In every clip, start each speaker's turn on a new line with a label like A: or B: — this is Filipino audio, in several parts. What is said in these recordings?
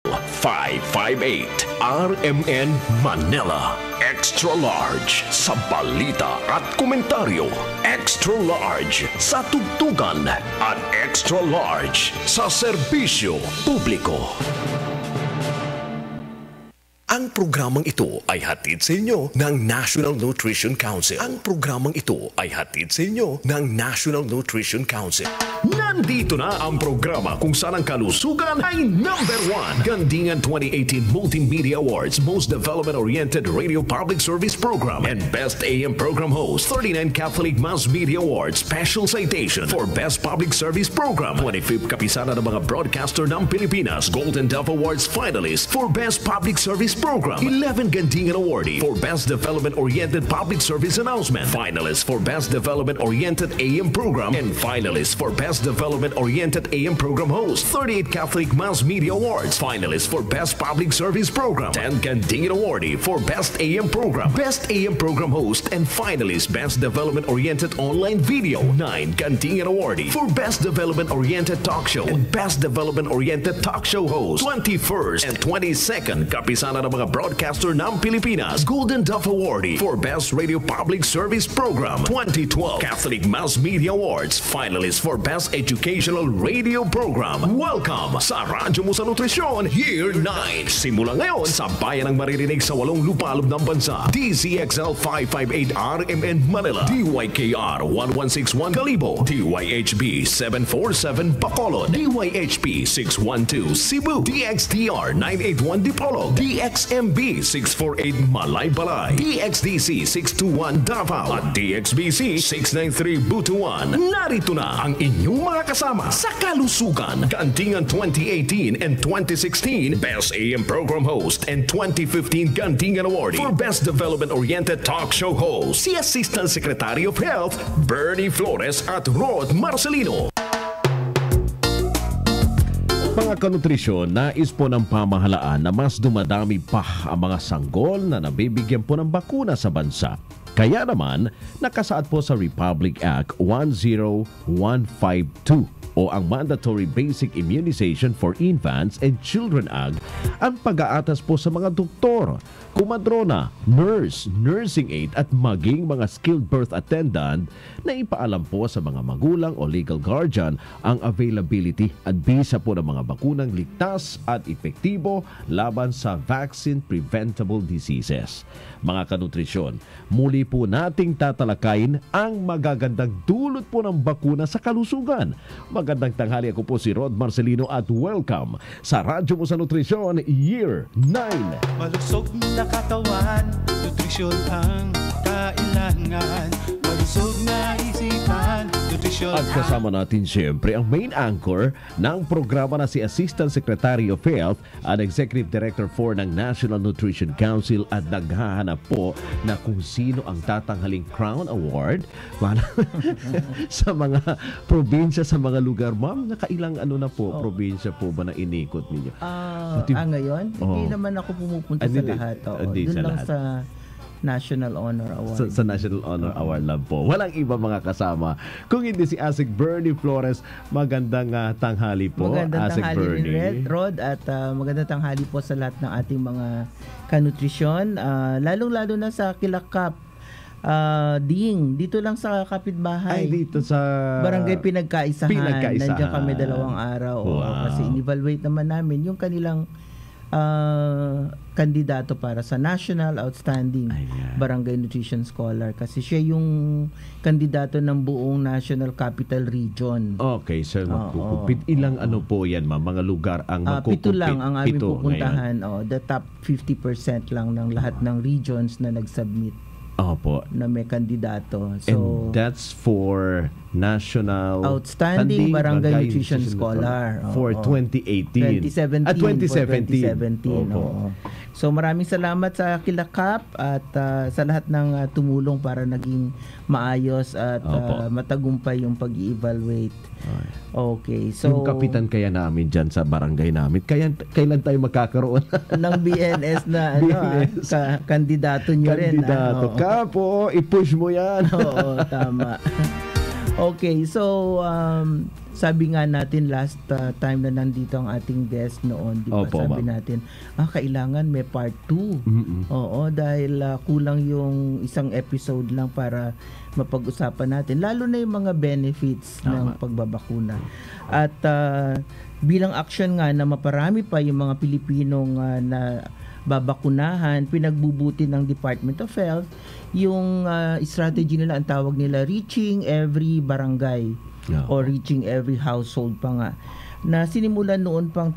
A: 558 RMN Manila. Extra large sa balita at komentaryo. Extra large sa tugtugan at extra large sa serbisyo publiko. Ang programang ito ay hatid sa inyo ng National Nutrition Council. Ang programang ito ay hatid sa inyo ng National Nutrition Council. Nandito na ang programa kung saan ang kalusugan ay number 1. Gandingan 2018 Multimedia Awards Most Development-Oriented Radio Public Service Program and Best AM Program Host. 39 Catholic Mass Media Awards Special Citation for Best Public Service Program. 25th Kapisanan ng mga Broadcaster ng Pilipinas. Golden Dove Awards Finalist for Best Public Service Program. 11 Gandingan Awardee for Best Development-Oriented Public Service Announcement. Finalist for Best Development-Oriented AM Program. And finalist for Best Development-Oriented AM Program Host. 38 Catholic Mass Media Awards. Finalist for Best Public Service Program. 10 Gandingan Awardee for Best AM Program. Best AM Program Host and finalist Best Development-Oriented Online Video. 9 Gandingan Awardee for Best Development-Oriented Talk Show and Best Development-Oriented Talk Show Host. 21st and 22nd Kapisanan ng mga Broadcaster ng Pilipinas. Golden Dove Awardee for Best Radio Public Service Program. 2012 Catholic Mass Media Awards. Finalist for Best Educational Radio Program. Welcome sa Radyo mo sa Nutrisyon Year 9. Simula ngayon sa bayan ng maririnig sa 8 lupalop ng bansa. DZXL 558 RMN Manila. DYKR 1161 Kalibo. DYHB 747 Bacolod. DYHP 612 Cebu. DXTR 981 Dipolog. DXMB 648 Malaybalay. DXDC 621 Davao. At DXBC 693 Butuan. Narito na ang inyong mga kasama sa kalusugan. Gandingan 2018 and 2016 Best AM Program Host and 2015 Gandingan Awardee for Best Development-Oriented Talk Show Host. Si Assistant Secretary of Health Bernie Flores at Rod Marcelino. Mga kanutrisyon, nais po ng pamahalaan na mas dumadami pa ang mga sanggol na nabibigyan po ng bakuna sa bansa. Kaya naman, nakasaad po sa Republic Act 10152 o ang Mandatory Basic Immunization for Infants and Children Act ang pag-aatas po sa mga doktor, kumadrona, nurse, nursing aide at maging mga skilled birth attendant na ipaalam po sa mga magulang o legal guardian ang availability at bisa po ng mga bakunang ligtas at epektibo laban sa vaccine-preventable diseases. Mga kanutrisyon, muli po nating tatalakayin ang magagandang dulot po ng bakuna sa kalusugan. Magandang tanghali, ako po si Rod Marcelino at welcome sa Radyo mo sa Nutrisyon Year 9.
B: Malusog na katawan, nutrisyon ang kailangan. Malusog na isipan, nutrisyon.
A: At kasama natin siyempre ang main anchor ng programa na si Assistant Secretary of Health at Executive Director 4 ng National Nutrition Council at naghahanap po na kung sino ang tatanghaling Crown Award sa mga probinsya, sa mga lugar. Ma'am, nakailang probinsya po ba na inikot ninyo?
C: Ngayon? Hindi naman ako pumupunta sa lahat. Doon lang sa National Honor Award.
A: Sa National Honor Award lang po. Walang iba mga kasama. Kung hindi si Asik Bernie Flores, magandang tanghali po.
C: Magandang
A: Asik
C: tanghali
A: Bernie.
C: rin, Rod, at magandang tanghali po sa lahat ng ating mga kanutrisyon. Lalong-lalo na sa Kilakap. Ding, dito lang sa kapitbahay.
A: Ay, dito sa
C: Barangay Pinagkaisahan. Nandiyan kami 2 araw.
A: Wow.
C: Kasi in-evaluate naman namin yung kanilang kandidato para sa National Outstanding Barangay Nutrition Scholar kasi siya yung kandidato ng buong National Capital Region.
A: Okay, sir. Magkukupit. Ilang po yan, ma'am? Mga lugar ang magkukupit?
C: 7 lang ang aming pupuntahan. The top 50% lang ng lahat ng regions na nag-submit.
A: Opo.
C: Na may kandidato. So,
A: and that's for National
C: Outstanding Barangay Nutrition Scholar.
A: For 2018.
C: 2017. So maraming salamat sa Kilakap at sa lahat ng tumulong para naging maayos at matagumpay yung pag-i-evaluate. Okay. So
A: yung kapitan kaya namin dyan sa barangay namin, kailan tayo magkakaroon
C: ng BNS na kandidato nyo rin.
A: Kandidato ka po, i-push mo yan.
C: Oo, tama. Okay, so sabi nga natin last time na nandito ang ating guest noon, di ba? Sabi natin, kailangan may part 2. Oo, dahil kulang yung isang episode lang para mapag-usapan natin. Lalo na yung mga benefits ng pagbabakuna. At bilang action nga na maparami pa yung mga Pilipinong na babakunahan, pinagbubuti ng Department of Health yung strategy nila, ang tawag nila reaching every barangay or reaching every household pa nga, na sinimulan noon pang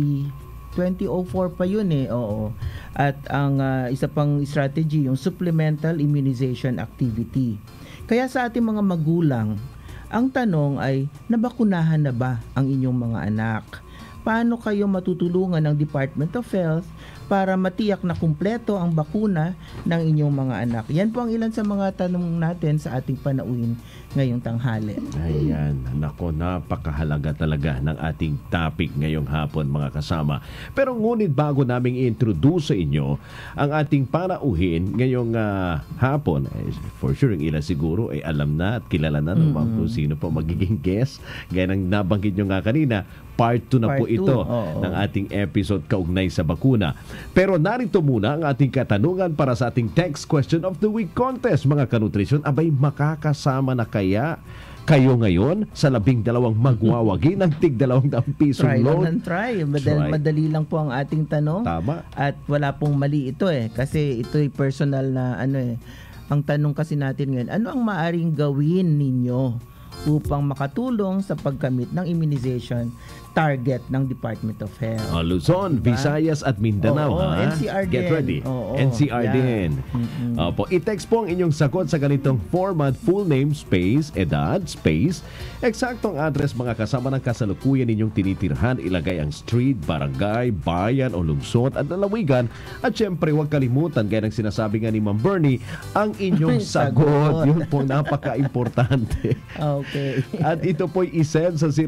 C: 2004 pa yun oo. At ang isa pang strategy, yung supplemental immunization activity. Kaya sa ating mga magulang, ang tanong ay, nabakunahan na ba ang inyong mga anak? Paano kayo matutulungan ng Department of Health para matiyak na kumpleto ang bakuna ng inyong mga anak? Yan po ang ilan sa mga tanong natin sa ating panauhin ngayong tanghali.
D: Ayan, nako, napakahalaga talaga ng ating topic ngayong hapon, mga kasama. Pero ngunit bago naming i-introduce sa inyo ang ating panauhin ngayong hapon, for sure yung ilan siguro ay alam na at kilala na naman kung sino po magiging guest. Gaya ng nabanggit nyo nga kanina, part 2 na po ito ng ating episode kaugnay sa bakuna. Pero narito muna ang ating katanungan para sa ating text question of the week contest, mga kanutrisyon. Abay, makakasama na kaya kayo ngayon sa 12 magwawagi ng tig 200 pisong load?
C: Try. Madali lang po ang ating tanong.
D: Tama.
C: At wala pong mali ito kasi ito'y personal na Ang tanong kasi natin ngayon, ano ang maaring gawin ninyo upang makatulong sa pagkamit ng immunization target ng Department of Health?
D: Luzon, diba? Visayas at Mindanao.
C: NCR din.
D: Get ready. NCR din. I-text po ang inyong sagot sa ganitong format: full name, space, edad, space, eksaktong address, mga kasama ng kasalukuyan ninyong tinitirhan, ilagay ang street, barangay, bayan o lungsod at lalawigan. At syempre, huwag kalimutan, gaya ng sinasabi nga ni Ma'am Bernie, ang inyong sagot. Yun po, napaka-importante.
C: Okay.
D: At ito po'y isend sa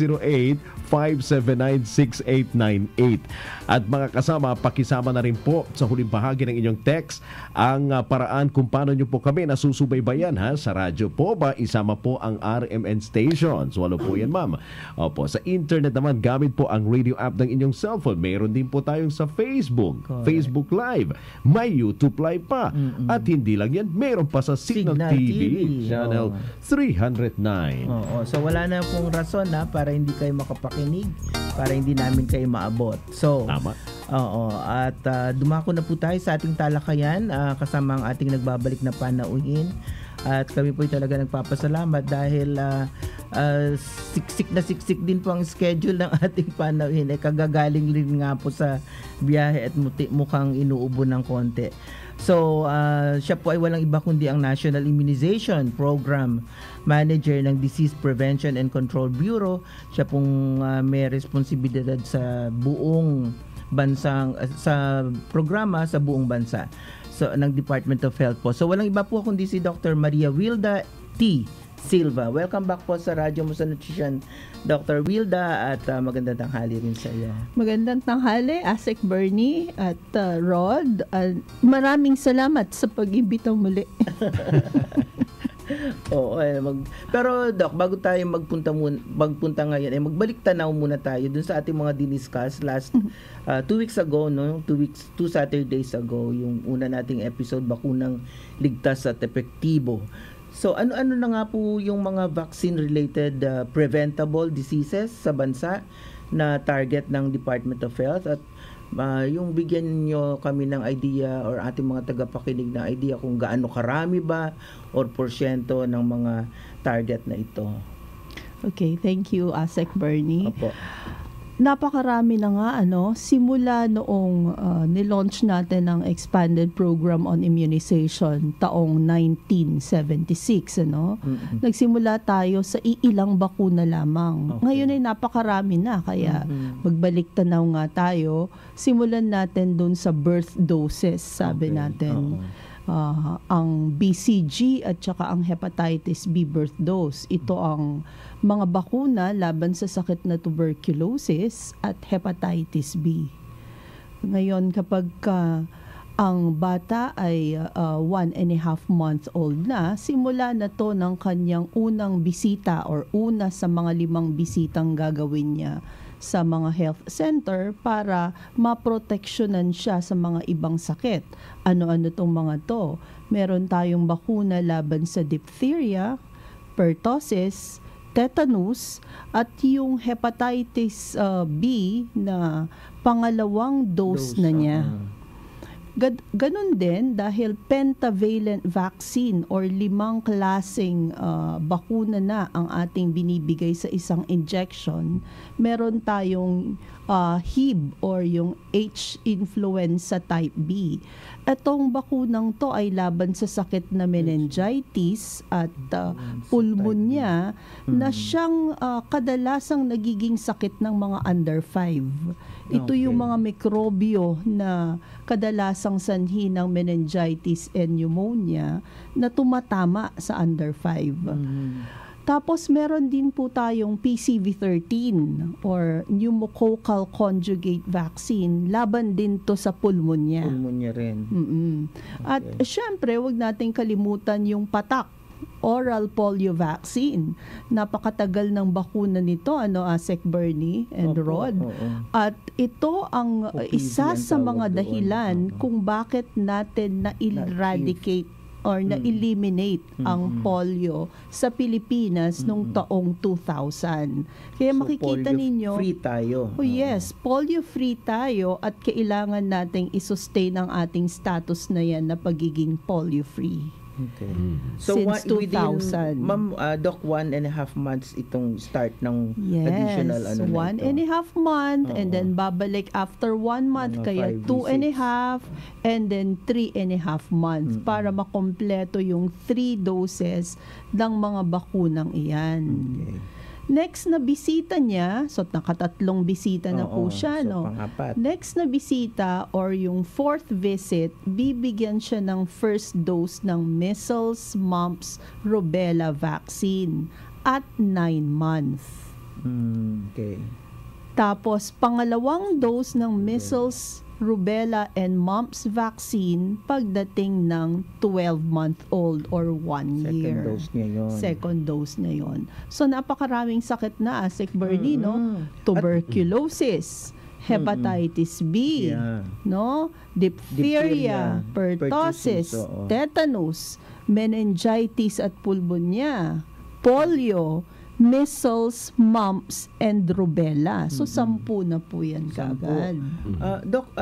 D: 0908-579-6898. At mga kasama, pakisama na rin po sa huling bahagi ng inyong text ang paraan kung paano nyo po kami nasusubaybayan sa radyo po ba. Isama po ang RMN stations. Walo po yan, ma'am. Opo, sa internet naman, gamit po ang radio app ng inyong cellphone. Mayroon din po tayong sa Facebook, Facebook Live. May YouTube Live pa. At hindi lang yan, mayroon pa sa Signal TV. Channel 309.
C: So wala na pong rason para hindi kayo makapakinig, para hindi namin kayo maabot. So,
D: tama.
C: At dumako na po tayo sa ating talakayan kasama ang ating nagbabalik na panauhin. At kami po talaga nagpapasalamat dahil siksik din po ang schedule ng ating panauhin. Kagagaling rin nga po sa biyahe at mukhang inuubo ng konti. So, siya po ay walang iba kundi ang National Immunization Program Manager ng Disease Prevention and Control Bureau. Siya pong may responsibilidad sa buong bansang sa programa sa buong bansa. So, ng Department of Health po. So, walang iba po kundi si Dr. Wilda T. Silva. Welcome back po sa Radyo mo sa Nutrisyon, Dr. Wilda, at magandang tanghali rin sa iyo.
E: Magandang tanghali, Asek Bernie at Rod. Maraming salamat sa pag-imbita muli.
C: Pero Doc, bago tayo magpunta ngayon, magbalik tanaw muna tayo dun sa ating mga diniscuss last 2 weeks ago, 2 Saturdays ago, yung una nating episode, Bakunang Ligtas at Epektibo. So ano-ano na nga po yung mga vaccine-related preventable diseases sa bansa na target ng Department of Health, at yung bigyan nyo kami ng idea or ating mga tagapakinig na idea kung gaano karami ba or porsyento ng mga target na ito.
E: Okay, thank you, Asek Bernie.
C: Opo.
E: Napakarami na nga, simula noong nilaunch natin ang Expanded Program on Immunization taong 1976, Nagsimula tayo sa iilang bakuna lamang. Okay. Ngayon ay napakarami na, kaya magbalik tanaw nga tayo. Simulan natin dun sa birth doses, sabi natin. Ang BCG at saka ang hepatitis B birth dose. Ito ang mga bakuna laban sa sakit na tuberculosis at hepatitis B. Ngayon, kapag ang bata ay 1.5 months old na, simula na to ng kanyang unang bisita or una sa mga 5 bisitang gagawin niya sa mga health center para maproteksyonan siya sa mga ibang sakit. Ano-ano tong mga to? Meron tayong bakuna laban sa diphtheria, pertussis, tetanus, at yung hepatitis B na pangalawang dose na niya. Ganon din dahil pentavalent vaccine or 5 klaseng bakuna na ang ating binibigay sa isang injection. Meron tayong HIV or yung H influenza type B. Itong bakunang to ay laban sa sakit na meningitis at pulmonya na siyang kadalasang nagiging sakit ng mga under 5. Ito yung mga mikrobyo na kadalasang sanhi ng meningitis and pneumonia na tumatama sa under 5. Tapos meron din po tayong PCV13 or pneumococcal conjugate vaccine. Laban din to sa pulmonya.
C: Pulmonya rin.
E: At syempre, wag nating kalimutan yung patak, oral polio vaccine. Napakatagal ng bakuna nito, Asek Bernie and Rod. At ito ang isa sa mga dahilan kung bakit natin na-eradicate or na-eliminate ang polio sa Pilipinas nung taong 2000. Kaya makikita ninyo,
C: free tayo.
E: Oh yes, polio-free tayo at kailangan nating i-sustain ang ating status na yan na pagiging polio-free.
C: Okay. So
E: Since 2000.
C: Ma'am, Doc, 1.5 months itong start ng additional
E: Yes, 1.5 month and then babalik after 1 month, kaya 2.5 and then 3.5 months para makompleto yung 3 doses ng mga bakunang iyan.
C: Okay.
E: Next na bisita niya, so nakatatlong bisita na po siya,
C: so pangapat.
E: Next na bisita or yung 4th visit, bibigyan siya ng first dose ng measles, mumps, rubella vaccine at 9 months.
C: Okay.
E: Tapos pangalawang dose ng measles, rubella and mumps vaccine pagdating ng 12-month-old or 1 year.
C: Second dose niya yun.
E: Second dose na yon. So napakaraming sakit na, Asek Bernie, no? Tuberculosis, hepatitis B, no? Diphtheria, pertussis, tetanus, meningitis at pulmonya, polio, measles, mumps, and rubella. So, 10 na po yan kagad.
C: Doc,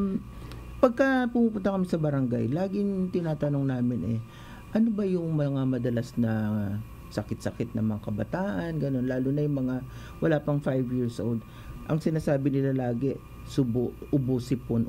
C: pagka pumupunta kami sa barangay, laging tinatanong namin ano ba yung mga madalas na sakit-sakit ng mga kabataan, ganun, lalo na yung mga wala pang 5 years old. Ang sinasabi nila lagi, ubo-sipon.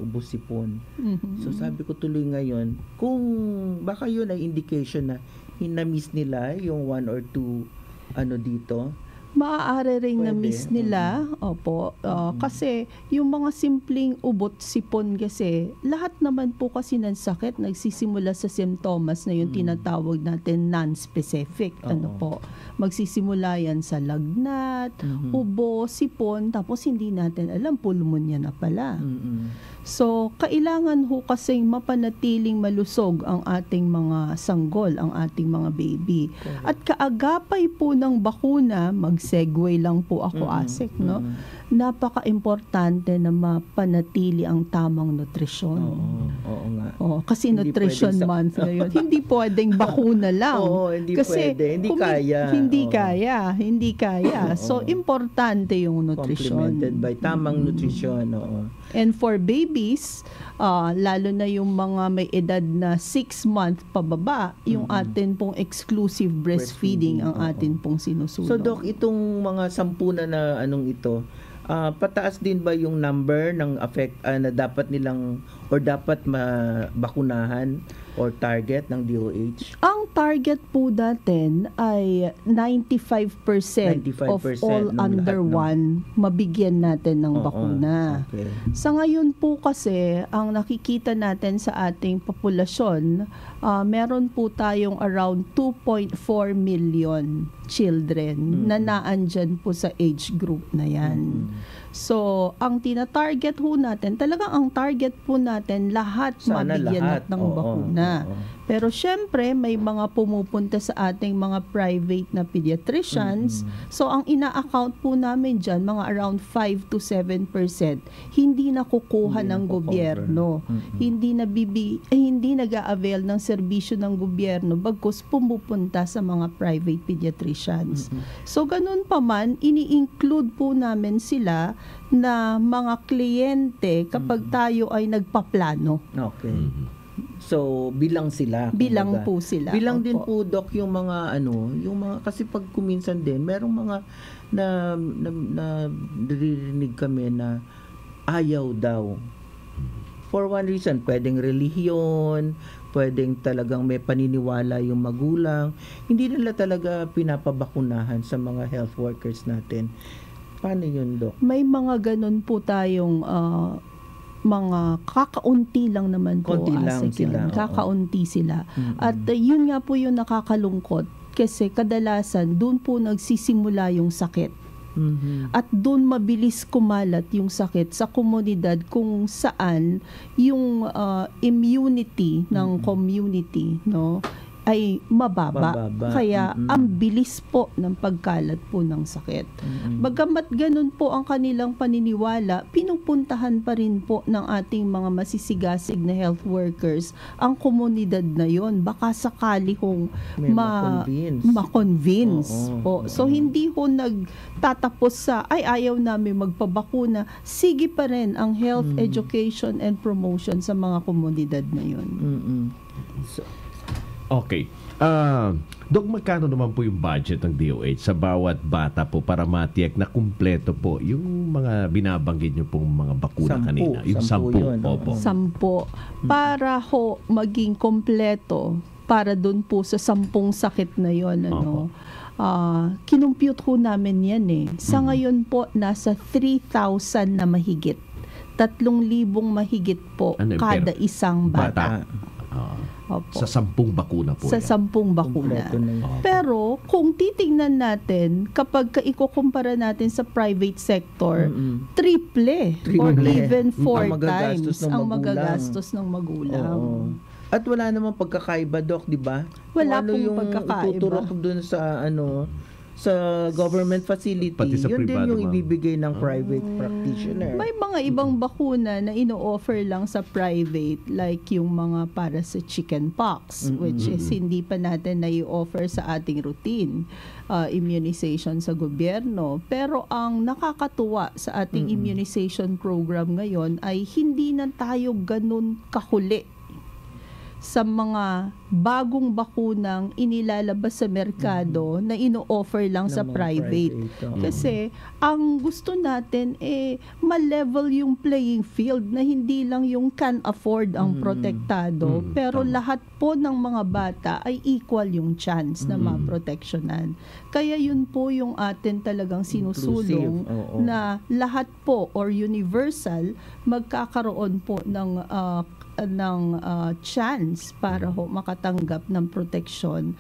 C: So sabi ko tuloy ngayon, kung baka yun ay indication na hinamiss nila yung 1 or 2 dito,
E: maaari ring na-miss nila. Opo. Kasi yung mga simpleng ubot, sipon kasi, lahat naman po kasi ng sakit nagsisimula sa simptomas na yung tinatawag natin non-specific. Magsisimula yan sa lagnat, ubo, sipon, tapos hindi natin alam, pulmonya na pala. So, kailangan ho kasing mapanatiling malusog ang ating mga sanggol, ang ating mga baby. At kaagapay po ng bakuna, mag-segue lang po ako, Asek, no? Napaka-importante na mapanatili ang tamang nutrisyon.
C: Oo nga.
E: Kasi hindi nutrition month ngayon. Hindi pwedeng bakuna lang.
C: Hindi
E: kasi
C: pwede. Hindi kaya.
E: Hindi kaya. So, importante yung nutrisyon.
C: Complemented by tamang nutrisyon.
E: And for babies, lalo na yung mga may edad na 6 month pababa, yung atin pong exclusive breastfeeding ang atin pong sinusunod.
C: So, Doc, itong mga 10 na ito, pataas din ba yung number ng na dapat nilang or dapat mabakunahan or target ng DOH?
E: Ang target po natin ay 95% of all under 1 mabigyan natin ng bakuna.
C: Okay.
E: Sa ngayon po kasi, ang nakikita natin sa ating populasyon, meron po tayong around 2.4 million children na naandyan po sa age group na yan. So, ang tina-target ho natin, talagang ang target po natin, lahat
C: Sana
E: mabigyan
C: lahat.
E: ng bakuna. Pero syempre, may mga pumupunta sa ating mga private na pediatricians. So, ang ina-account po namin dyan, mga around 5 to 7%, hindi nakukuha ng gobyerno. Hindi nag-a-avail ng serbisyo ng gobyerno bagkus pumupunta sa mga private pediatricians. So, ganun pa man, ini-include po namin sila na mga kliyente kapag tayo ay nagpaplano.
C: Okay. So, bilang sila.
E: Bilang
C: kumbaga.
E: po sila.
C: Bilang
E: Opo.
C: din po, Doc, yung mga kasi pag kuminsan din, merong mga na naririnig kami na ayaw daw. For one reason, pwedeng relihiyon, pwedeng talagang may paniniwala yung magulang. Hindi nila talaga pinapabakunahan sa mga health workers natin. Paano yun, Doc?
E: May mga ganun po tayong mga kakaunti lang naman po.
C: Konti lang sila.
E: Kakaunti sila. At yun nga po yung nakakalungkot kasi kadalasan doon po nagsisimula yung sakit. At doon mabilis kumalat yung sakit sa komunidad kung saan yung immunity ng community, no, ay mababa. Kaya ang bilis po ng pagkalat po ng sakit. Bagamat ganun po ang kanilang paniniwala, pinupuntahan pa rin po ng ating mga masisigasig na health workers ang komunidad na yon. Baka sakali hong ma-convince po. So hindi ho nagtatapos sa ayaw namin magpabakuna. Sige pa rin ang health education and promotion sa mga komunidad na yon.
D: Okay. Dok, magkano naman po yung budget ng DOH sa bawat bata po para matiyak na kumpleto po yung mga binabanggit nyo pong mga bakuna kanina? Yung 10. Opo.
E: 10. Para ho maging kumpleto para dun po sa 10 sakit na yon, ano. Kinumpute ho namin yan eh. Sa ngayon po, nasa 3,000 na mahigit. 3,000 mahigit po kada isang bata. Opo.
D: Sa 10 bakuna po.
E: Sa 10 bakuna. Pero kung titingnan natin, kapag ikukumpara natin sa private sector, triple or even 4 times ang magagastos ng magulang.
C: At wala namang pagkakaiba, Doc, di ba?
E: Wala pong
C: yung
E: pagkakaiba.
C: Ituturok dun sa sa government facility, yun din yung ibibigay ng private practitioner.
E: May mga ibang bakuna na ino-offer lang sa private, like yung mga para sa chickenpox, which is hindi pa natin na-i-offer sa ating routine immunization sa gobyerno. Pero ang nakakatuwa sa ating immunization program ngayon ay hindi na tayo ganun kahuli sa mga bagong bakunang inilalabas sa merkado na ino-offer lang sa private. Kasi ang gusto natin ma-level yung playing field na hindi lang yung can afford ang protektado, pero lahat po ng mga bata ay equal yung chance na maproteksyonan. Kaya yun po yung atin talagang sinusulong na lahat po or universal magkakaroon po ng chance para ho makatanggap ng protection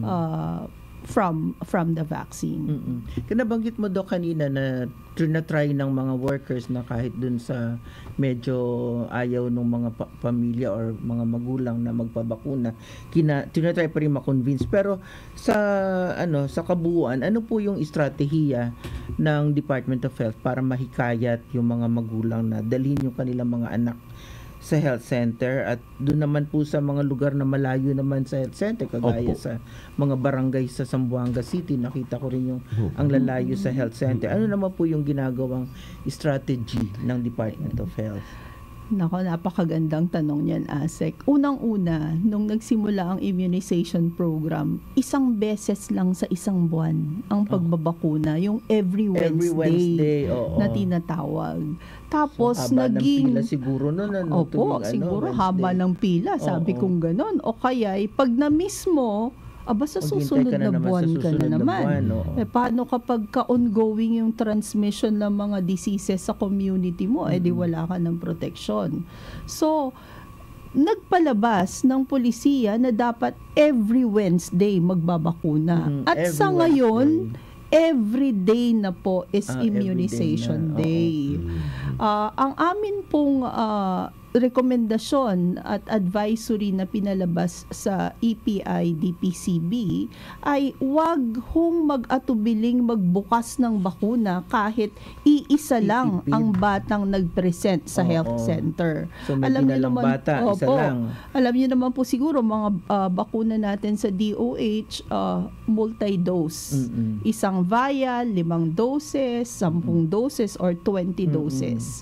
E: from the vaccine.
C: Kinabanggit mo, Doc, kanina na try ng mga workers na kahit dun sa medyo ayaw ng mga pamilya or mga magulang na magpabakuna, tinatry pa rin ma-convince. Pero sa kabuuan, ano po yung estratehiya ng Department of Health para mahikayat yung mga magulang na dalhin yung kanilang mga anak sa health center at doon naman po sa mga lugar na malayo naman sa health center kagaya sa mga barangay sa Zamboanga City, nakita ko rin yung ang lalayo sa health center. Ano naman po yung ginagawang strategy ng Department of Health?
E: Nako, napakagandang tanong niyan, Asek. Unang-una, nung nagsimula ang immunization program, 1 beses lang sa 1 buwan ang pagbabakuna, yung every Wednesday na tinatawag. Tapos
C: so, haba
E: naging
C: ng pila siguro
E: siguro haba ng pila, sabi kong ganon. O kaya pag na-miss mo, sa susunod na buwan ka na naman. Paano kapag ka-ongoing yung transmission ng mga diseases sa community mo, di wala ka ng protection. So, nagpalabas ng polisiya na dapat every Wednesday magbabakuna. At sa ngayon, every day na po is immunization day. Ang amin pong rekomendasyon at advisory na pinalabas sa EPI DPCB ay wag hong mag-atubiling magbukas ng bakuna kahit iisa lang ang batang nag-present sa health center.
C: So may alam bata, isa lang.
E: Alam niyo naman po siguro mga bakuna natin sa DOH, multi-dose. Isang vial, 5 doses, 10 doses, or 20 doses.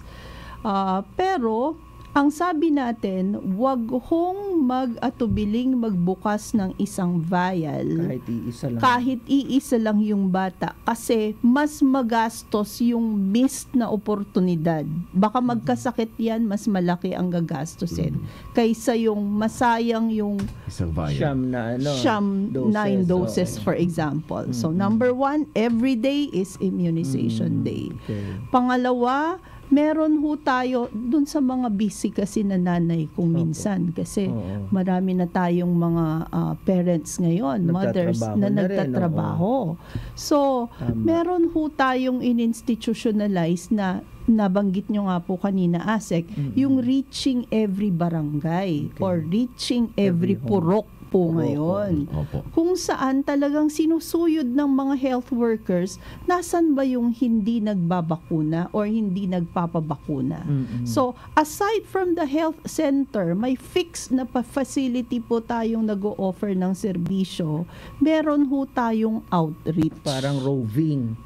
E: Pero ang sabi natin, wag hong mag-atubiling magbukas ng isang vial kahit iisa lang yung bata kasi mas magastos yung missed na oportunidad. Baka magkasakit yan, mas malaki ang gagastusin kaysa yung masayang yung
D: isang vial.
E: Siyam 9 doses for example. So number 1, every day is immunization day. Pangalawa, meron ho tayo dun sa mga busy kasi na nanay kung minsan kasi marami na tayong mga parents ngayon, mothers na nagtatrabaho. So, meron ho tayong in-institutionalize na nabanggit nyo nga po kanina, ASEC, yung reaching every barangay or reaching every purok po ngayon. Kung saan talagang sinusuyod ng mga health workers, nasan ba yung hindi nagbabakuna or hindi nagpapabakuna? So, aside from the health center, may fixed na facility po tayong nag-o-offer ng serbisyo. Meron ho tayong outreach.
C: Parang roving.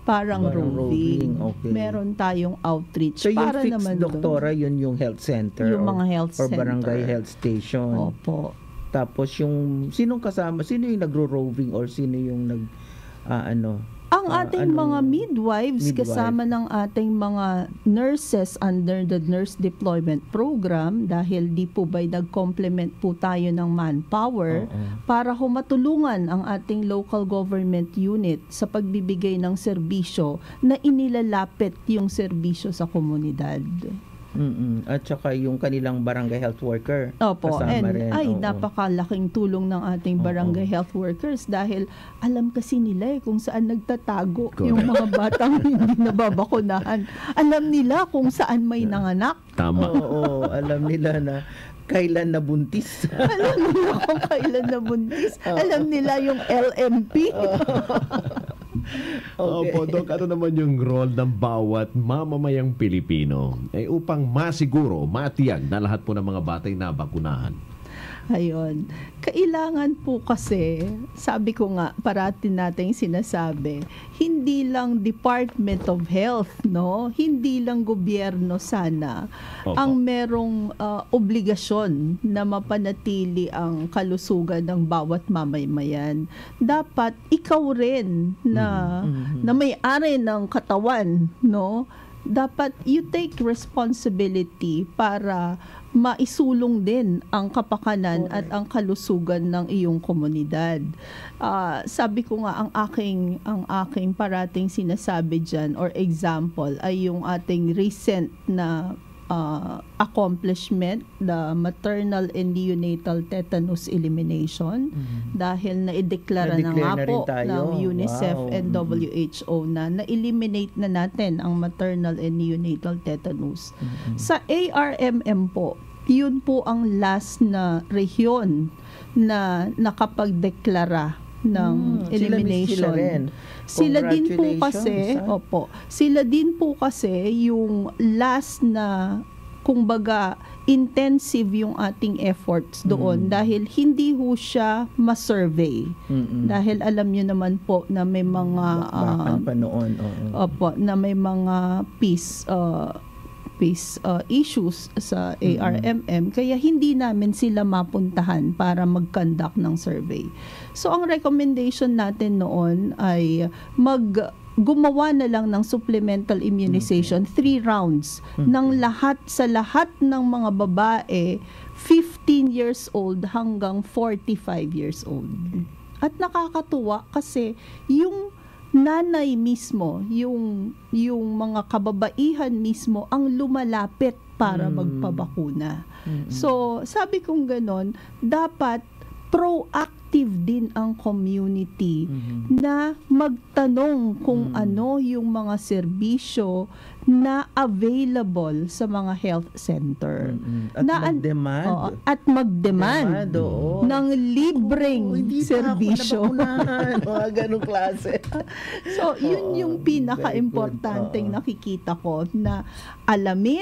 C: Okay.
E: Meron tayong outreach.
C: So, yung
E: para
C: fixed,
E: naman
C: doktora, yun yung health center.
E: Yung mga health
C: or
E: center.
C: barangay health station.
E: Opo.
C: Tapos yung sinong kasama, sino yung nagro-roving or sino yung
E: ang ating mga midwives kasama ng ating mga nurses under the nurse deployment program dahil di po ba'y nag-complement po tayo ng manpower para humatulungan ang ating local government unit sa pagbibigay ng serbisyo na inilalapit yung serbisyo sa komunidad.
C: At saka yung kanilang barangay health worker.
E: Opo, and napakalaking tulong ng ating barangay health workers dahil alam kasi nila kung saan nagtatago yung mga batang hindi nababakunahan. Alam nila kung saan may nanganak.
D: Tama.
C: Alam nila na kailan nabuntis.
E: Alam nila kung kailan nabuntis. Alam nila yung LMP.
D: Opo, Dok, ano naman yung role ng bawat mamamayang Pilipino upang masiguro, matiyag na lahat po ng mga batay na bakunahan?
E: Ayun. Kailangan po kasi, sabi ko nga, parati nating sinasabi, hindi lang Department of Health, no? Hindi lang gobyerno sana ang merong obligasyon na mapanatili ang kalusugan ng bawat mamamayan. Dapat ikaw rin na may-ari ng katawan, no? Dapat you take responsibility para maisulong din ang kapakanan at ang kalusugan ng iyong komunidad. Sabi ko nga, ang aking parating sinasabi dyan or example ay yung ating recent na accomplishment, the maternal and neonatal tetanus elimination, dahil na-ideklara na nga po ng UNICEF and WHO na na-eliminate na natin ang maternal and neonatal tetanus. Sa ARMM po, yun po ang last na rehiyon na nakapagdeklara ng elimination. Sila din po kasi yung last na kumbaga intensive yung ating efforts doon dahil hindi ho siya ma-survey. Dahil alam niyo naman po na may mga na may mga peace issues sa ARMM, kaya hindi namin sila mapuntahan para mag-conduct ng survey. So, ang recommendation natin noon ay gumawa na lang ng supplemental immunization, 3 rounds ng lahat ng mga babae 15 years old hanggang 45 years old. At nakakatuwa kasi yung nanay mismo, yung mga kababaihan mismo ang lumalapit para magpabakuna. So, sabi kong ganon, dapat proactive active din ang community na magtanong kung ano yung mga serbisyo na available sa mga health center.
C: At
E: magdemand ng libreng serbisyo.
C: Mga ganong klase.
E: So, yun yung pinaka-importanteng nakikita ko na alamin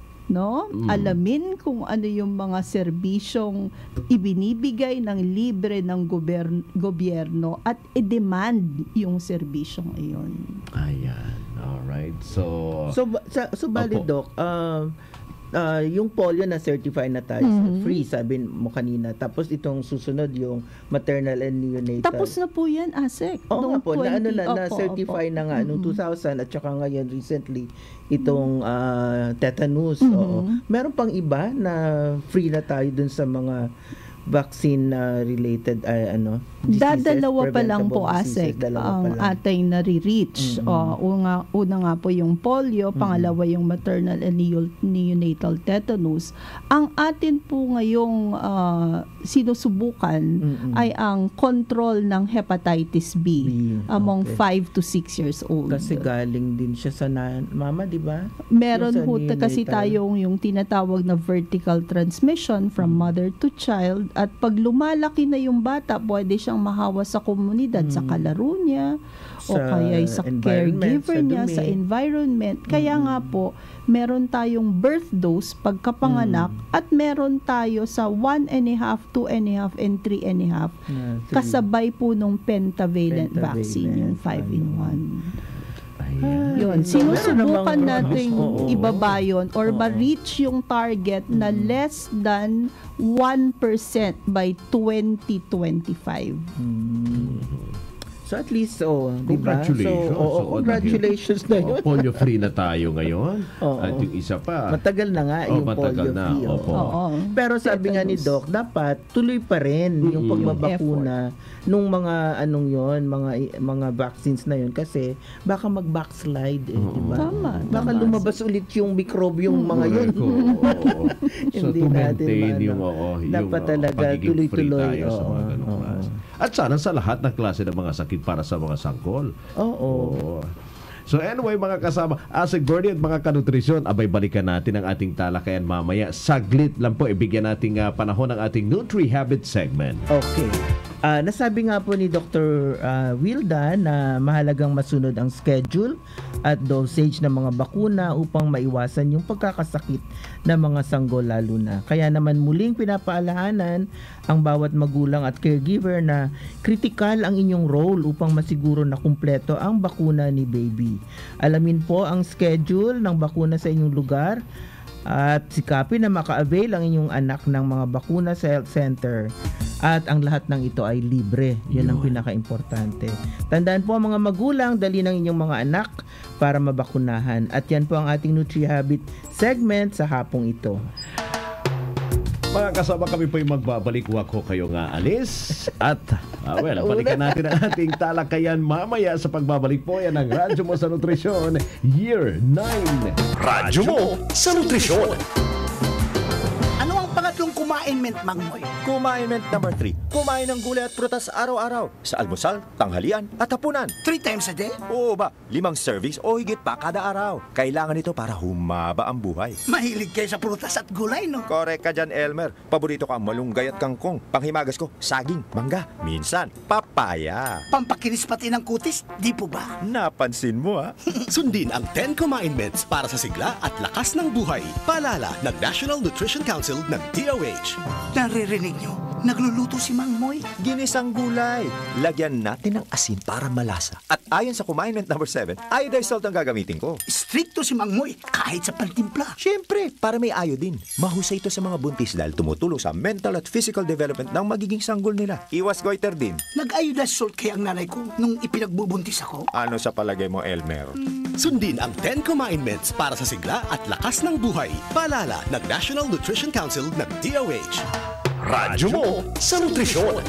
E: kung ano yung mga serbisyong ibinibigay ng libre ng gobyerno at i-demand yung serbisyong iyon.
D: Ayan. Alright. So
C: bali, Doc, yung polio na certified na tayo, free, sabi mo kanina. Tapos itong susunod, yung maternal and neonatal.
E: Tapos na po yan, ASEC.
C: Oo nga po, na-certify na nga noong 2000 at saka ngayon recently, itong tetanus. Meron pang iba na free na tayo dun sa mga vaccine related diseases,
E: dadalawa pa lang po, ASEC, ang ating nare-reach. Una nga po yung polio, pangalawa yung maternal and neonatal tetanus. Ang atin po ngayong sinusubukan ay ang control ng hepatitis B among 5 to 6 years old.
C: Kasi galing din siya sa mama, di ba?
E: Meron po kasi tayong yung tinatawag na vertical transmission from mother to child. At pag lumalaki na yung bata, pwede siyang mahawa sa komunidad, sa kalaro niya, o kaya sa caregiver niya, sa environment. Kaya nga po, meron tayong birth dose pagkapanganak at meron tayo sa 1.5, 2.5, and 3.5 kasabay po nung pentavalent vaccine, yung 5-in-1. Yun, sinusubukan natin ibaba yun or ma-reach yung target na less than 1% by 2025.
C: So at least, diba?
D: Congratulations.
C: Congratulations na yun.
D: Polio free na tayo ngayon. At yung isa pa.
C: Matagal na nga yung polio free. Pero sabi nga ni Doc, dapat tuloy pa rin yung pagbabakuna nung mga mga vaccines na yun kasi baka mag-backslide diba?
E: Tama.
C: Baka lumabas ulit yung mikrobyong mga yun.
D: So to maintain yung
C: dapat talaga tuloy-tuloy.
D: At sana sa lahat ng klase ng mga sakit para sa mga sangkol. So anyway, mga kasama, ASEC Birdie at mga kanutrisyon, abay balikan natin ang ating talakayan mamaya. Saglit lang po, ibigyan nating panahon ng ating Nutri-Habit segment.
C: Okay. Nasabi nga po ni Dr. Wilda na mahalagang masunod ang schedule at dosage ng mga bakuna upang maiwasan yung pagkakasakit ng mga sanggol lalo na. Kaya naman muling pinapaalahanan ang bawat magulang at caregiver na kritikal ang inyong role upang masiguro na kumpleto ang bakuna ni baby. Alamin po ang schedule ng bakuna sa inyong lugar at sikapin na maka-avail ang inyong anak ng mga bakuna sa health center. At ang lahat ng ito ay libre. Yan ang pinaka-importante. Tandaan po mga magulang, dali ng inyong mga anak para mabakunahan. At yan po ang ating Nutri-Habit segment sa hapong ito.
D: Mga kasama, kami po yung magbabalik. Huwag ko kayong aalis. At, balikan natin ang ating talakayan mamaya sa pagbabalik po. Yan ang Radyo mo sa Nutrisyon, Year 9.
A: Radyo mo sa Nutrisyon.
F: Ano ang pangatlong kumainment, Mangmoy?
G: Kumainment number 3. Kumain ng gulay at prutas araw-araw. Sa almusal, tanghalian at hapunan.
F: 3 times a day?
G: Oo ba? 5 servings o higit pa kada araw. Kailangan ito para humaba ang buhay.
F: Mahilig kayo sa prutas at gulay, no?
G: Correct ka dyan, Elmer. Paborito ko ang malunggay at kangkong. Panghimagas ko, saging, mangga, minsan, papaya.
F: Pampakinis pati ng kutis, di po ba?
G: Napansin mo, ha?
A: Sundin ang 10 Commandments para sa sigla at lakas ng buhay. Paalala ng National Nutrition Council ng DOH.
F: Naririnig nyo? Nagluluto si Mangmoy.
G: Ginisang gulay. Lagyan natin ng asin para malasa. At ayon sa Commandment number 7, iodized salt ang gagamitin ko.
F: Stricto si Mangmoy kahit sa pantimpla.
G: Siyempre, para may iodine. Mahusay ito sa mga buntis dahil tumutulong sa mental at physical development ng magiging sanggol nila. Iwas goiter din.
F: Nag-iodized salt kaya ang nanay ko nung ipinagbubuntis ako.
G: Ano sa palagay mo, Elmer?
A: Sundin ang 10 Commandments para sa sigla at lakas ng buhay. Paalala ng National Nutrition Council ng DOH. Radyo mo sa Nutrisyon.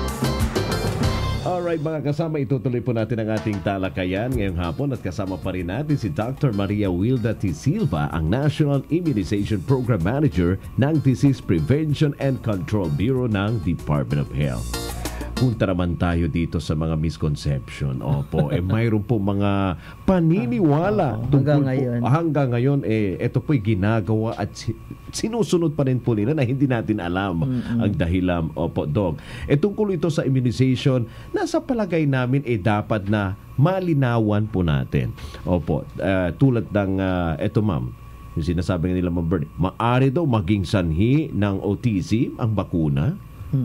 D: Alright mga kasama, itutuloy po natin ang ating talakayan ngayong hapon at kasama pa rin natin si Dr. Wilda T. Silva, ang National Immunization Program Manager ng Disease Prevention and Control Bureau ng Department of Health. punta naman tayo dito sa mga misconception. Opo, mayroon po mga paniniwala hanggang ngayon ito po'y ginagawa at sinusunod pa rin po nila na hindi natin alam ang dahilan. Opo, Dog. Tungkol ito sa immunization, nasa palagay namin dapat na malinawan po natin. Opo, tulad ng eto ma'am, yung sinasabi nila Ma'am Bernie, maaari daw maging sanhi ng autism ang bakuna?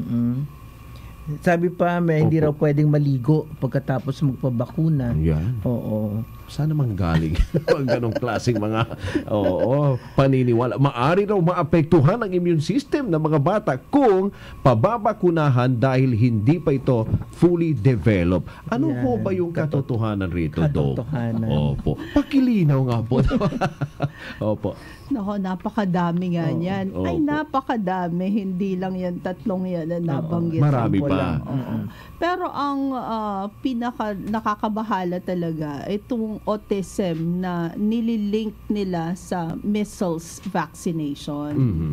C: Sabi pa, may hindi raw pwedeng maligo pagkatapos magpabakuna.
D: Yan.
C: Oo.
D: Sana manggaling ang ganong klaseng mga paniniwala. Maari raw maapektuhan ang immune system ng mga bata kung pababakunahan dahil hindi pa ito fully developed. Ano po ba yung katotohanan rito, Dog? Opo. Pakilinaw nga po. Opo.
E: Nako, napakadami nga niyan. Ay, napakadami. Hindi lang yan, tatlong yan na nabanggit.
D: Marami pa.
E: Pero ang pinaka nakakabahala talaga, itong autism na nililink nila sa measles vaccination.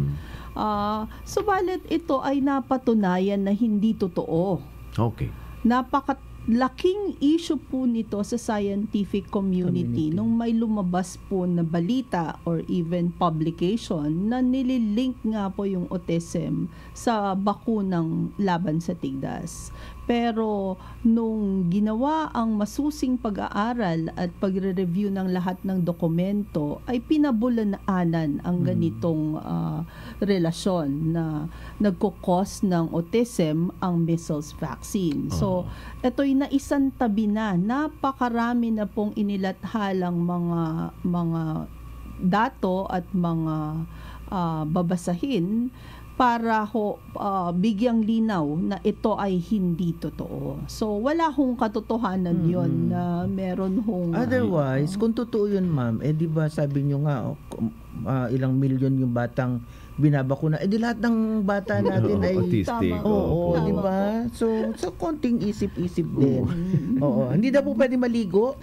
E: Subalit ito ay napatunayan na hindi totoo.
D: Okay.
E: Laking issue po nito sa scientific community nung may lumabas po na balita or even publication na nililink nga po yung autism sa bakunang laban sa tigdas. Pero nung ginawa ang masusing pag-aaral at pagre-review ng lahat ng dokumento, ay pinabulaanan ang ganitong relasyon na nagkukos ng autism ang measles vaccine. So, ito'y naisantabi na. Napakarami na pong inilathalang mga dato at mga babasahin para bigyang linaw na ito ay hindi totoo. So, wala hong katotohanan yon na meron hong...
C: Otherwise, kung totoo yun, ma'am, di ba sabi nyo nga, ilang milyon yung batang binabakuna. Di lahat ng bata natin ay...
D: autistic.
C: Oo, di ba? So, sa konting isip-isip din. Oo. Hindi na po pwede maligo.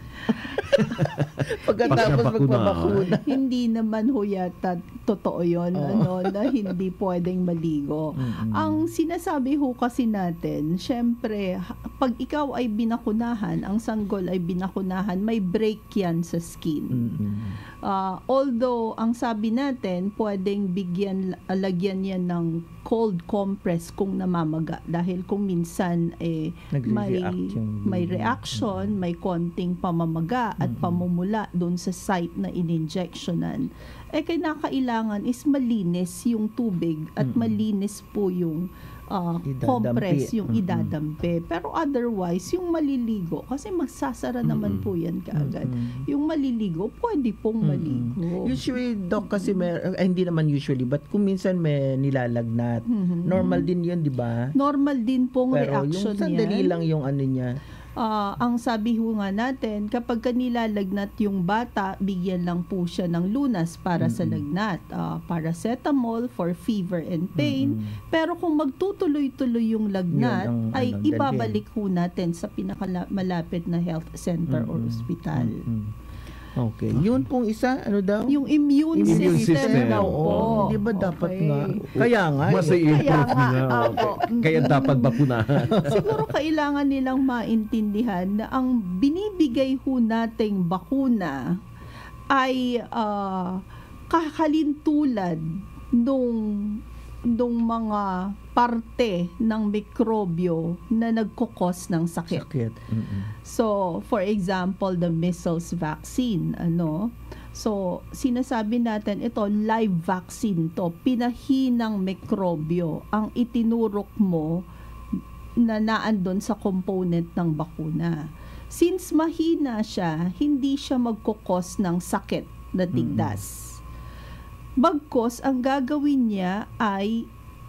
C: Pagkatapos magpabakuna.
E: Hindi naman ho yata totoo yun, na hindi pwedeng maligo. Ang sinasabi ho kasi natin, syempre, pag ikaw ay binakunahan, ang sanggol ay binakunahan, may break yan sa skin. Although, ang sabi natin, pwedeng lagyan yan ng cold compress kung namamaga dahil kung minsan may reaction, may konting pamamaga at pamumula doon sa site na ininjectionan. Kinakailangan is malinis yung tubig at malinis po yung compress, yung idadampi. Pero otherwise, yung maliligo, kasi magsasara naman po yan kaagad. Yung maliligo, pwede pong maligo.
C: Usually, Doc, kasi hindi naman usually, but kung minsan may nilalagnat, normal din yun, di ba?
E: Normal din pong
C: pero
E: reaction yan.
C: Pero yung sandali lang yung ano niya.
E: Ang sabi ho nga natin, kapag nilalagnat yung bata, bigyan lang po siya ng lunas para sa lagnat. Paracetamol for fever and pain. Pero kung magtutuloy-tuloy yung lagnat, ay ibabalik ho natin sa pinakamalapit na health center or hospital.
C: Okay. Yun pong isa, ano daw?
E: Yung immune system daw po.
C: Di ba dapat nga? Kaya nga.
D: Mas i-improve nga. Kaya dapat bakunahan.
E: Siguro kailangan nilang maintindihan na ang binibigay ho nating bakuna ay kahalintulad nung mga parte ng mikrobyo na nagkukos ng sakit. So, for example, the measles vaccine, So, sinasabi natin ito, live vaccine to. Pinahinang mikrobyo ang itinurok mo na naandun sa component ng bakuna. Since mahina siya, hindi siya magkukos ng sakit na tigdas. Bagkos, ang gagawin niya ay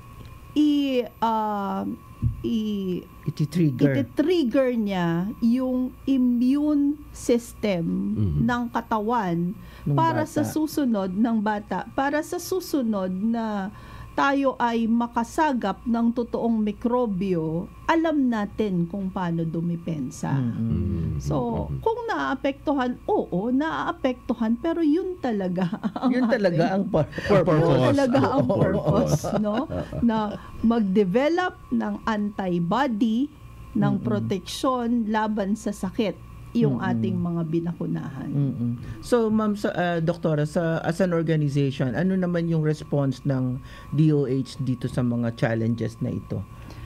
E: iti-trigger niya yung immune system ng katawan para sa susunod ng bata, para sa susunod na tayo ay makasagap ng totoong mikrobyo, alam natin kung paano dumipensa. So, kung naaapektuhan, oo, naaapektuhan, pero yun talaga ang purpose, no? Na mag-develop ng antibody, ng proteksyon laban sa sakit yung ating mga binakunahan.
C: So, ma'am, doktora, as an organization, ano naman yung response ng DOH dito sa mga challenges na ito?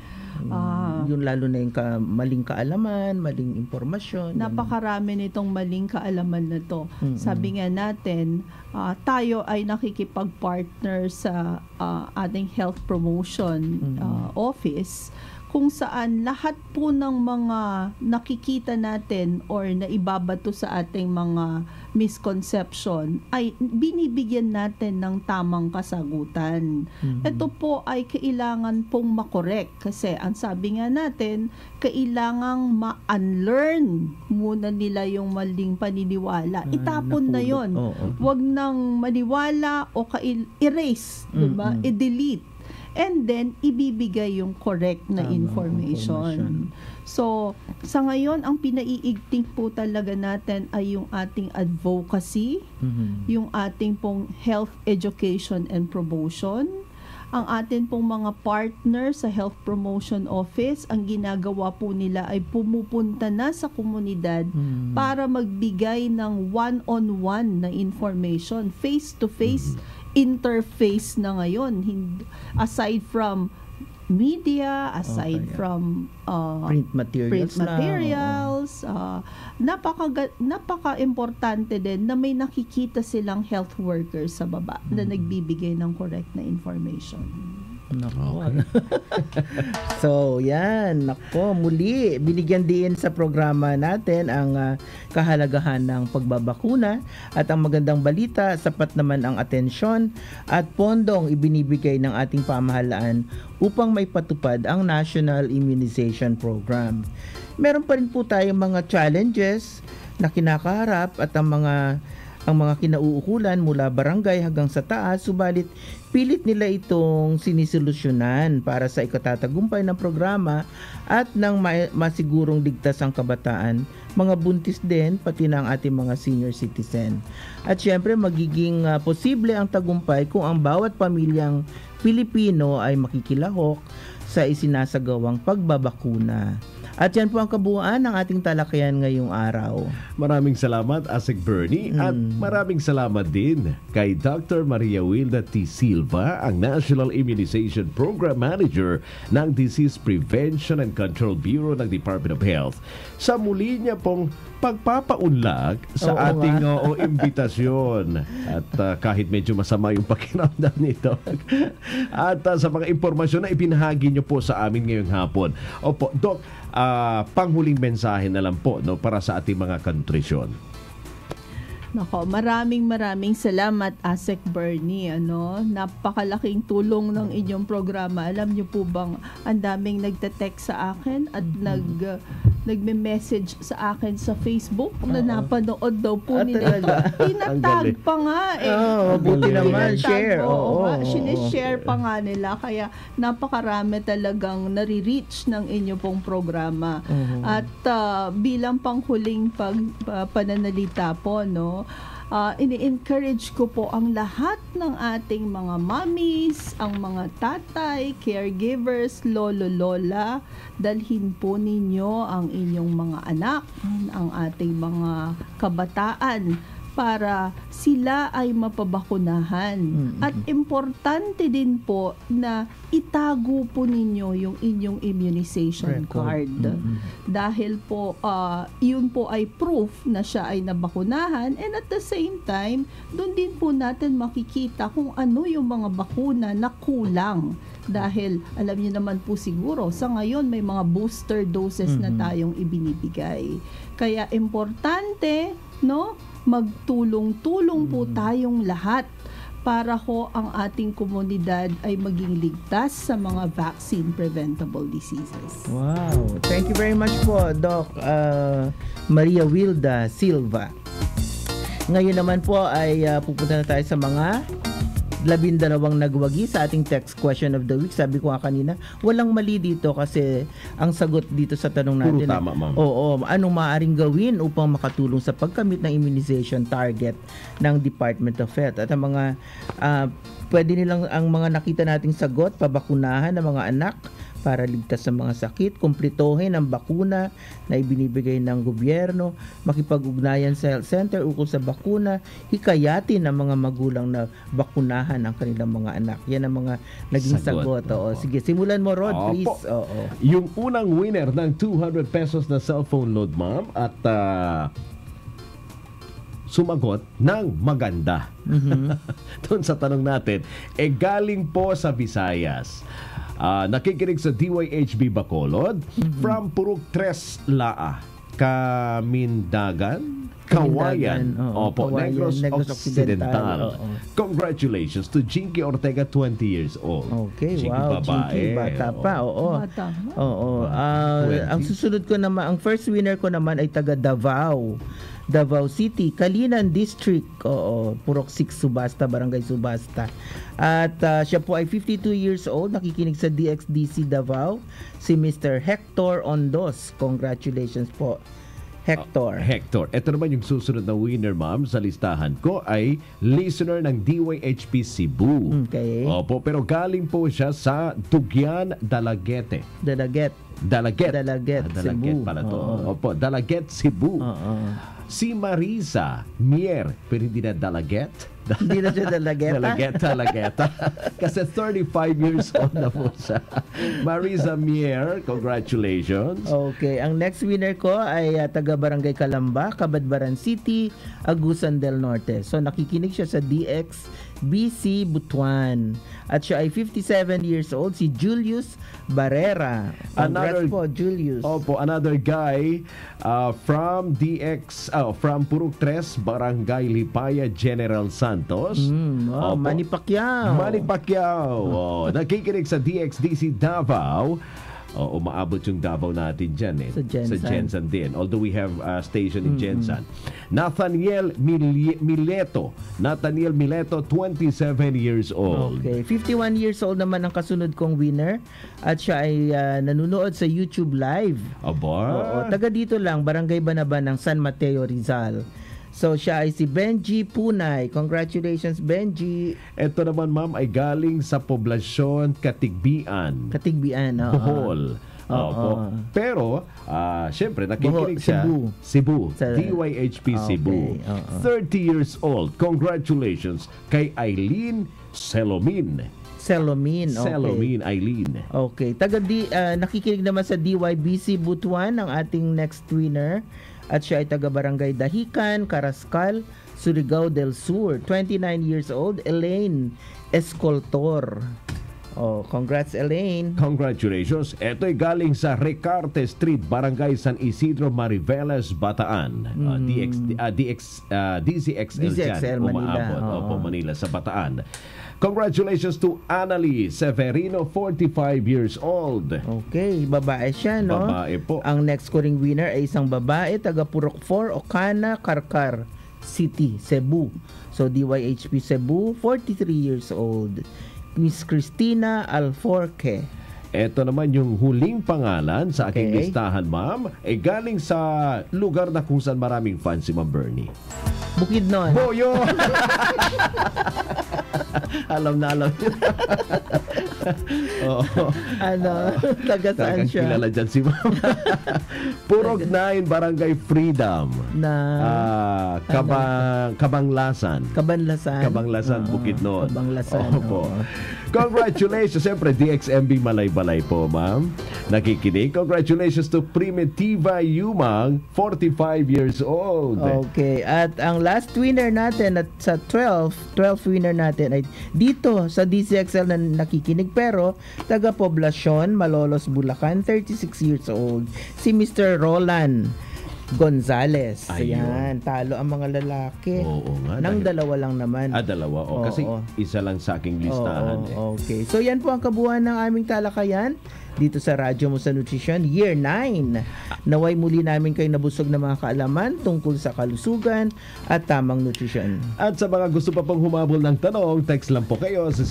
C: Yung lalo na yung maling kaalaman, maling impormasyon.
E: Napakarami nitong maling kaalaman na to. Sabi nga natin, tayo ay nakikipag-partner sa ating health promotion office, kung saan lahat po ng mga nakikita natin or naibabato sa ating mga misconception ay binibigyan natin ng tamang kasagutan. Ito po ay kailangan pong makorek kasi ang sabi nga natin, kailangang ma-unlearn muna nila yung maling paniniwala. Itapon na yon. Huwag nang maniwala o erase, diba? I-delete. And then, ibibigay yung correct na information. So, sa ngayon, ang pinaiigting po talaga natin ay yung ating advocacy, yung ating pong health education and promotion, ang atin pong mga partner sa Health Promotion Office, ang ginagawa po nila ay pumupunta na sa komunidad para magbigay ng one-on-one na information, face-to-face interface na ngayon, aside from media, aside from
C: print materials,
E: napaka-importante din na may nakikita silang health workers sa baba na nagbibigay ng correct na information.
C: Nako. So, yan. Nako, muli, binigyan din sa programa natin ang kahalagahan ng pagbabakuna at ang magandang balita, sapat naman ang atensyon at pondong ibinibigay ng ating pamahalaan upang may patupad ang National Immunization Program. Meron pa rin po tayong mga challenges na kinakaharap at ang mga kinauukulan mula barangay hanggang sa taas, subalit pilit nila itong sinisolusyonan para sa ikatatagumpay ng programa at nang masigurong ligtas ang kabataan, mga buntis din, pati na ang ating mga senior citizen. At syempre, magiging posible ang tagumpay kung ang bawat pamilyang Pilipino ay makikilahok sa isinasagawang pagbabakuna. At yan po ang kabuuan ng ating talakayan ngayong araw.
D: Maraming salamat, Asek Bernie. At maraming salamat din kay Dr. Maria Wilda T. Silva, ang National Immunization Program Manager ng Disease Prevention and Control Bureau ng Department of Health, sa muli niya pong pagpapaunlak sa ating imbitasyon. At kahit medyo masama yung pakiramdam nito. At sa mga impormasyon na ibinahagi niyo po sa amin ngayong hapon. Opo, Doc, panghuling mensahe na lang po, no, para sa ating mga kanutrisyon.
E: Nako, maraming salamat, Asek Bernie. Napakalaking tulong ng inyong programa. Alam niyo po bang ang daming nagte-text sa akin at nagme-message sa akin sa Facebook na napanood daw po nila. Tinatag pa nga
C: buti naman, share.
E: Sinishare pa nga nila. Kaya napakarami talagang nare-reach ng inyo pong programa. At bilang panghuling pananalita po, ini-encourage ko po ang lahat ng ating mga mommies, ang mga tatay, caregivers, lolo-lola, dalhin po ninyo ang inyong mga anak, ang ating mga kabataan para sila ay mapabakunahan. At importante din po na itago po ninyo yung inyong immunization card. Dahil po, yun po ay proof na siya ay nabakunahan, and at the same time, doon din po natin makikita kung ano yung mga bakuna na kulang. Dahil alam niyo naman po siguro, sa ngayon may mga booster doses na tayong ibinibigay. Kaya importante, magtulong-tulong po tayong lahat para ho ang ating komunidad ay maging ligtas sa mga vaccine-preventable diseases.
C: Wow! Thank you very much po, Doc Maria Wilda Silva. Ngayon naman po ay pupunta na tayo sa mga 12 nagwagi sa ating text question of the week. Sabi ko nga kanina, walang mali dito kasi ang sagot dito sa tanong natin.
D: Puro tama, ma'am.
C: Oo, anong maaaring gawin upang makatulong sa pagkamit ng immunization target ng Department of Health? At ang mga pwede nilang ang mga nakita nating sagot, pabakunahan ng mga anak para ligtas sa mga sakit, kumplituhin ang bakuna na ibinibigay ng gobyerno, makipag-ugnayan sa health center ukol sa bakuna, hikayatin ang mga magulang na bakunahan ang kanilang mga anak. Yan ang mga naging sagot. Oo. Sige, simulan mo, Rod, please. Oo.
D: Yung unang winner ng 200 pesos na cellphone load, ma'am, at sumagot ng maganda. Doon sa tanong natin, galing po sa Visayas. Nakikinig sa DYHB Bacolod from Purok 3 Laa, Kamindagan, Kawayan. Opo, Negros Occidental. Congratulations to Jinky Ortega, 20 years old.
C: Okay,
D: Jinky,
C: wow, Jinky, bata pa. Oo. Ang susunod ko naman, ang first winner ko naman ay taga Davao City, Kalinan District. Purok 6 Subasta, Barangay Subasta. At siya po ay 52 years old, nakikinig sa DXDC Davao, si Mr. Hector Ondos. Congratulations po, Hector.
D: Ito naman yung susunod na winner, ma'am, sa listahan ko ay listener ng DYHP Cebu.
C: Okay.
D: Opo, pero galing po siya sa Dugian, Dalaget,
C: Cebu.
D: Pala to. Opo, Dalaget, Cebu. Si Marisa Mier, pero hindi na Dalaget.
C: Hindi na siya
D: Dalageta. Kasi 35 years old na po siya. Marisa Mier, congratulations.
C: Okay, ang next winner ko ay taga Barangay Calamba, Cabadbaran City, Agusan del Norte. So nakikinig siya sa DXBC Butuan. At siya ay 57 years old, si Julius Barrera. Congrats po, Julius.
D: Opo, another guy from from Purok 3, Barangay Lipaya, General Santos.
C: Manny Pacquiao.
D: Nakikinig sa DXDC Davao. Umaabot yung Davao natin dyan sa Jensan din. Although we have a station in Jensan. Nathaniel Mileto, 27 years old.
C: Okay, 51 years old naman ang kasunod kong winner. At siya ay nanunood sa YouTube Live.
D: Aba?
C: Taga dito lang, Barangay Banaban ng San Mateo, Rizal. So siya ay si Benji Punay. Congratulations, Benji.
D: Ito naman, ma'am, ay galing sa poblasyon Katigbian, Bohol. Pero syempre nakikinig siya Cebu. DYHP Cebu. 30 years old. Congratulations kay Eileen Selomin, Eileen.
C: Okay. Nakikinig naman sa DYBC Butuan ang ating next winner. At siya ay taga Barangay Dahican, Carrascal, Surigao del Sur. 29 years old, Elaine Escoltor. Congrats, Elaine.
D: Congratulations. Ito ay galing sa Recarte Street, Barangay San Isidro, Mariveles, Bataan. DZXL
C: Manila.
D: Manila sa Bataan. Congratulations to Annalie Severino, 45 years old.
C: Okay, babae siya, no?
D: Babae po.
C: Ang next scoring winner ay isang babae, taga Purok 4, Ocana, Carcar City, Cebu. So, DYHP Cebu, 43 years old. Miss Cristina Alforque.
D: Ito naman yung huling pangalan sa aking listahan, ma'am, galing sa lugar na kung saan maraming fans si Ma'am Bernie.
C: Bukidnon.
D: Boyo! alam na.
C: Taga saan siya?
D: Kilala dyan si Ma'am. Purok 9, Barangay Freedom. Kabanglasan, Bukidnon.
C: Kabanglasan.
D: Congratulations. Siyempre, DXMB Malay-Balay po, ma'am. Nakikinig. Congratulations to Primitiva Yumang, 45 years old.
C: Okay. At ang last winner natin at sa 12th winner natin ay dito sa DZXL na nakikinig pero taga Poblacion, Malolos, Bulacan, 36 years old. Si Mr. Roland Gonzales.
D: Ayun.
C: Ayan, talo ang mga lalaki.
D: Oo nga.
C: Nang dalawa lang naman.
D: Dalawa. Kasi isa lang sa aking listahan.
C: Okay. So yan po ang kabuuan ng aming talakayan dito sa Radyo mo sa Nutrisyon, Year 9. Naway muli namin kayo nabusog ng mga kaalaman tungkol sa kalusugan at tamang nutrisyon.
D: At sa mga gusto pa pong humabol ng tanong, text lang po kayo sa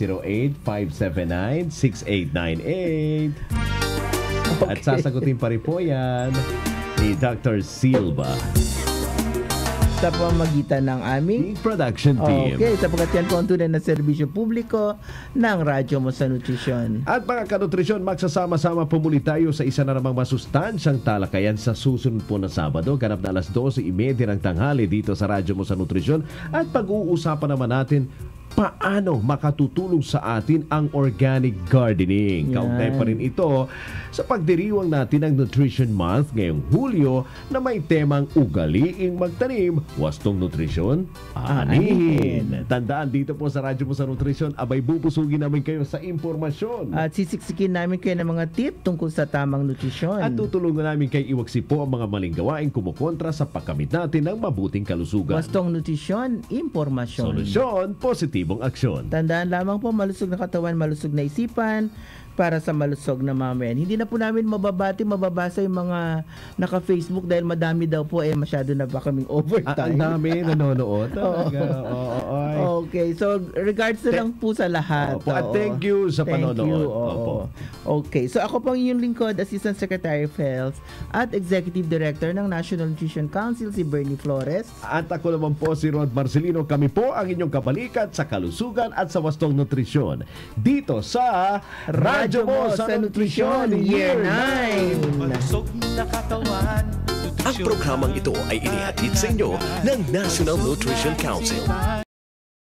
D: 0908-579-6898.
C: Okay.
D: At sasagutin pa rin po yan ni Dr. Silva
C: Sa pamagitan ng aming
D: production team.
C: Okay, sapagkat yan po ang tunay na serbisyo publiko ng Radyo mo sa Nutrisyon.
D: At mga kanutrisyon, magsasama-sama po muli tayo sa isa na namang masustansyang talakayan sa susunod po na Sabado. Ganap na alas 12:30 ng tanghali dito sa Radyo mo sa Nutrisyon. At pag-uusapan naman natin paano makatutulong sa atin ang organic gardening. Kaugnay pa rin ito sa pagdiriwang natin ng Nutrition Month ngayong Hulyo na may temang ugaliing magtanim, wastong nutrisyon, anihin. Tandaan dito po sa Radyo mo sa Nutrisyon, abay bubusugin namin kayo sa impormasyon.
C: At sisiksikin namin kayo ng mga tip tungkol sa tamang nutrisyon.
D: At tutulungan namin kayo iwaksi po ang mga maling gawain kumukontra sa pagkamit natin ng mabuting kalusugan.
C: Wastong nutrisyon, impormasyon.
D: Solusyon, positibong aksyon.
C: Tandaan lamang po, malusog na katawan, malusog na isipan, para sa malusog na mamayan. Hindi na po namin mababasa yung mga naka-Facebook dahil madami daw po masyado na ba kaming overtime.
D: Ang dami nanonood.
C: Okay, so regards na lang po sa lahat.
D: At thank you sa panonood.
C: Okay, so ako pong inyong lingkod, Assistant Secretary of Health at Executive Director ng National Nutrition Council, si Bernie Flores.
D: At ako naman po si Rod Marcelino. Kami po ang inyong kabalikat sa kalusugan at sa wastong nutrisyon. Dito sa Radyo mo sa Nutrisyon Year 9.
B: Malusog na katawan,
A: Ang programang ito ay inihatid sa inyo ng National Nutrition Council.